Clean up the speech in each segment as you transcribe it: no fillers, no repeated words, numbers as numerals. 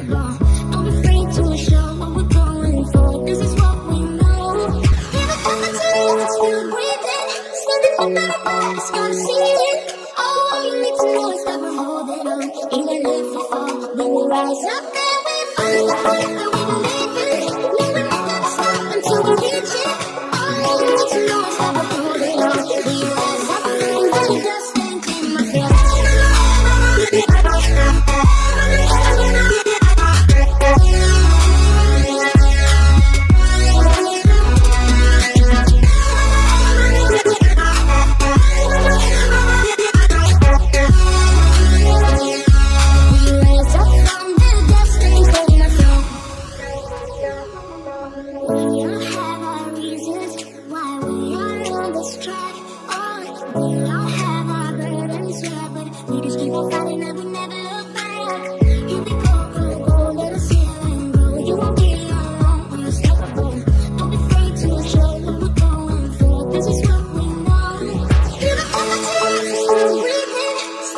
Don't be afraid to show what we're going for. This is what we know. Never come back to the still breathing. Standing up at the bar, it's gonna see it. All you need to know is that we're holding on. Even if we fall, we will rise up and we find out that we believe it. No, we're not gonna stop until we reach it. All you need to know is that we're holding on. We rise up and we just stand in my feet.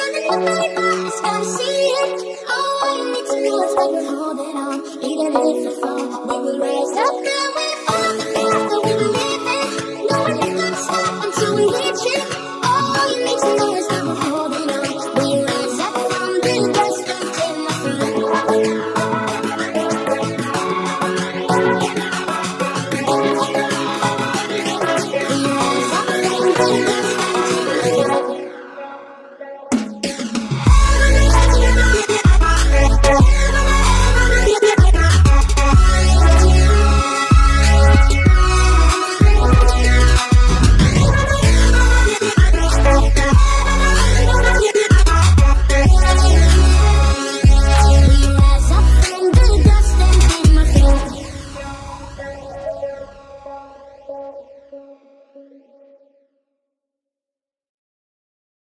Even if